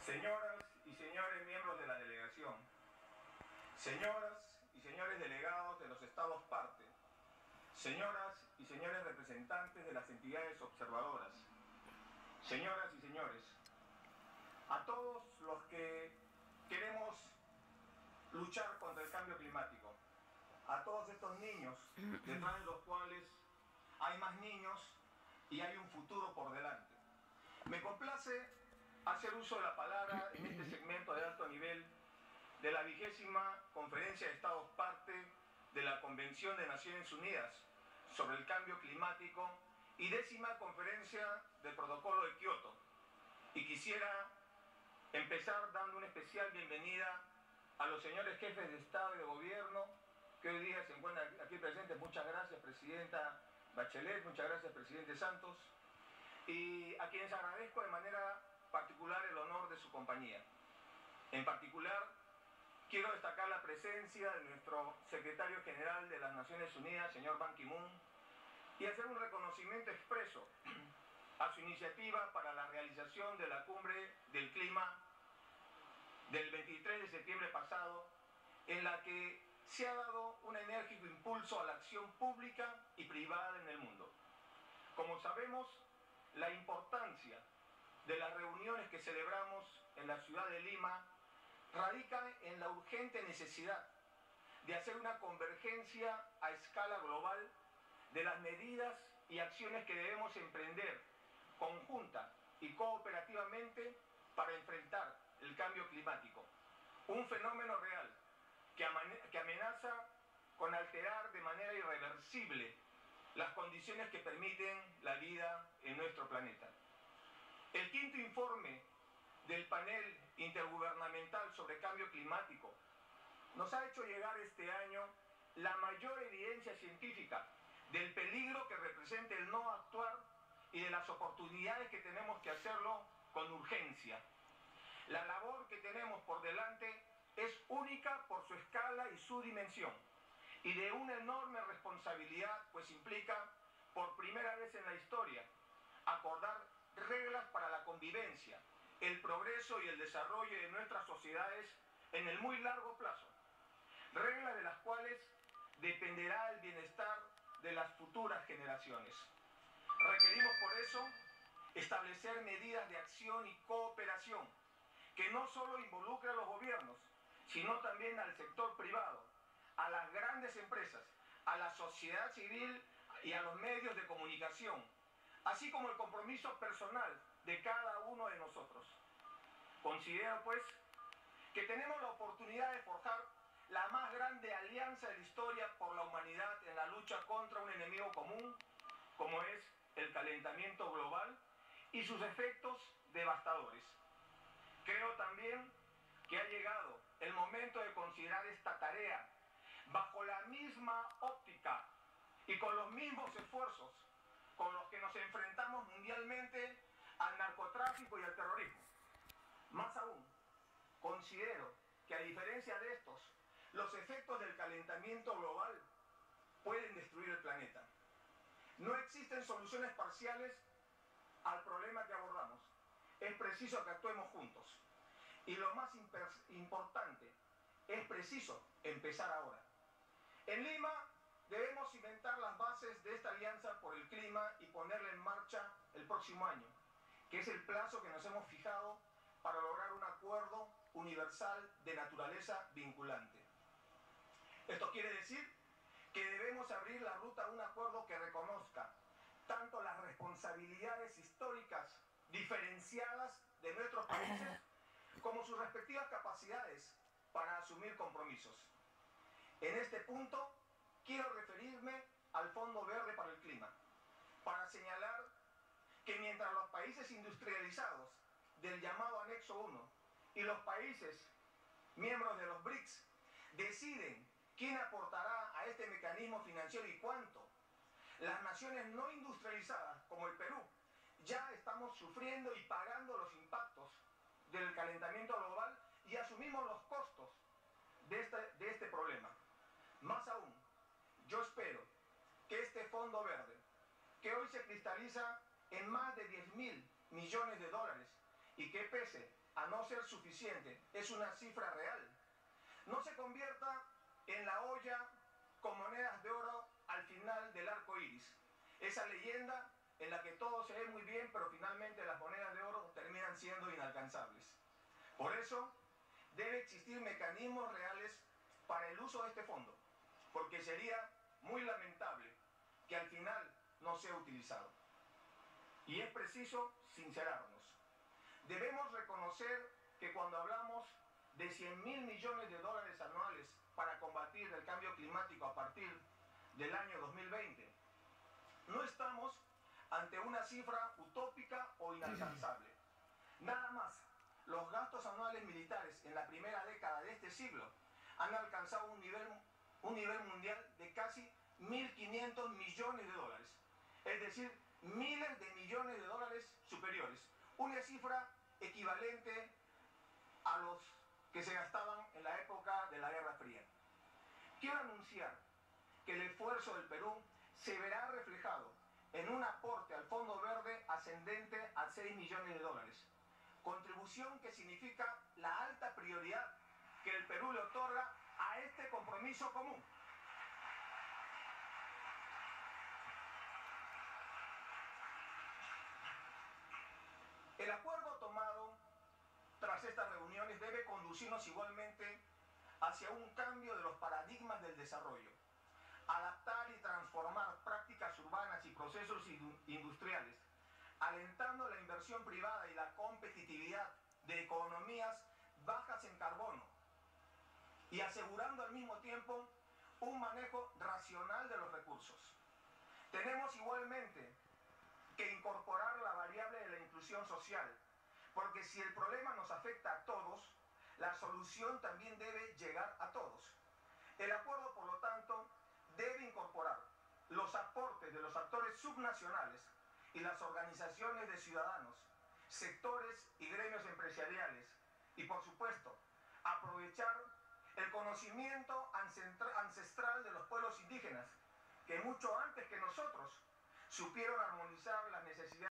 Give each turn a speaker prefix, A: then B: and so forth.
A: Señoras y señores miembros de la delegación, señoras y señores delegados de los estados parte, señoras y señores representantes de las entidades observadoras, señoras y señores, a todos los que queremos luchar contra el cambio climático, a todos estos niños, detrás de los cuales hay más niños y hay un futuro por delante. Me complace hacer uso de la palabra en este segmento de alto nivel de la 20ª Conferencia de Estados Parte de la Convención de Naciones Unidas sobre el Cambio Climático y 10ª Conferencia del Protocolo de Kioto. Y quisiera empezar dando una especial bienvenida a los señores jefes de Estado y de Gobierno que hoy día se encuentran aquí presentes. Muchas gracias, Presidenta Bachelet, muchas gracias, Presidente Santos, y a quienes agradezco de manera particular el honor de su compañía. En particular, quiero destacar la presencia de nuestro secretario general de las Naciones Unidas, señor Ban Ki-moon, y hacer un reconocimiento expreso a su iniciativa para la realización de la Cumbre del Clima del 23 de septiembre pasado, en la que se ha dado un enérgico impulso a la acción pública y privada en el mundo. Como sabemos, la importancia de las reuniones que celebramos en la ciudad de Lima radica en la urgente necesidad de hacer una convergencia a escala global de las medidas y acciones que debemos emprender conjunta y cooperativamente para enfrentar el cambio climático, un fenómeno real que amenaza con alterar de manera irreversible las condiciones que permiten la vida en nuestro planeta. El quinto informe del panel intergubernamental sobre cambio climático nos ha hecho llegar este año la mayor evidencia científica del peligro que representa el no actuar y de las oportunidades que tenemos que hacerlo con urgencia. La labor que tenemos por delante es única por su escala y su dimensión, y de una enorme responsabilidad, pues implica, por primera vez en la historia, acordar reglas para la convivencia, el progreso y el desarrollo de nuestras sociedades en el muy largo plazo, reglas de las cuales dependerá el bienestar de las futuras generaciones. Requerimos por eso establecer medidas de acción y cooperación que no solo involucren a los gobiernos, sino también al sector privado, a las grandes empresas, a la sociedad civil y a los medios de comunicación, así como el compromiso personal de cada uno de nosotros. Considero, pues, que tenemos la oportunidad de forjar la más grande alianza de la historia por la humanidad en la lucha contra un enemigo común, como es el calentamiento global y sus efectos devastadores. Creo también que ha llegado el momento de considerar esta tarea bajo la misma óptica y con los mismos esfuerzos con los que nos enfrentamos mundialmente al narcotráfico y al terrorismo. Más aún, considero que a diferencia de estos, los efectos del calentamiento global pueden destruir el planeta. No existen soluciones parciales al problema que abordamos. Es preciso que actuemos juntos. Y lo más importante, es preciso empezar ahora. En Lima debemos cimentar las bases de esta alianza por el clima y ponerla en marcha el próximo año, que es el plazo que nos hemos fijado para lograr un acuerdo universal de naturaleza vinculante. Esto quiere decir que debemos abrir la ruta a un acuerdo que reconozca tanto las responsabilidades históricas diferenciadas de nuestros países como sus respectivas capacidades para asumir compromisos. En este punto, quiero referirme al Fondo Verde para el Clima, para señalar que mientras los países industrializados del llamado Anexo 1 y los países miembros de los BRICS deciden quién aportará a este mecanismo financiero y cuánto, las naciones no industrializadas, como el Perú, ya estamos sufriendo y pagando los impactos del calentamiento global y asumimos los costos de este problema. Más aún, yo espero que este Fondo Verde, que hoy se cristaliza en más de 10.000 millones de dólares y que pese a no ser suficiente, es una cifra real. No se convierta en la olla con monedas de oro al final del arco iris. Esa leyenda en la que todo se ve muy bien, pero finalmente las monedas de oro terminan siendo inalcanzables. Por eso, debe existir mecanismos reales para el uso de este fondo, porque sería muy lamentable que al final no sea utilizado. Y es preciso sincerarnos. Debemos reconocer que cuando hablamos de 100.000 millones de dólares anuales para combatir el cambio climático a partir del año 2020, no estamos ante una cifra utópica o inalcanzable. Nada más, los gastos anuales militares en la primera década de este siglo han alcanzado un nivel mundial de casi 1.500 millones de dólares. Es decir, miles de millones de dólares superiores. Una cifra equivalente a los que se gastaban en la época de la Guerra Fría. Quiero anunciar que el esfuerzo del Perú se verá reflejado en un aporte al Fondo Verde ascendente a 6 millones de dólares. Contribución que significa la alta prioridad que el Perú le otorga a este compromiso común. El acuerdo tomado tras estas reuniones debe conducirnos igualmente hacia un cambio de los paradigmas del desarrollo, adaptar y transformar prácticas urbanas y procesos industriales, alentando la inversión privada y la competitividad de economías bajas en carbono y asegurando al mismo tiempo un manejo racional de los recursos. Tenemos igualmente que incorporar la variable de la inclusión social, porque si el problema nos afecta a todos, la solución también debe llegar a todos. El acuerdo, por lo tanto, debe incorporar los aportes de los actores subnacionales y las organizaciones de ciudadanos, sectores y gremios empresariales, y por supuesto, aprovechar el conocimiento ancestral de los pueblos indígenas, que mucho antes que nosotros supieron armonizar las necesidades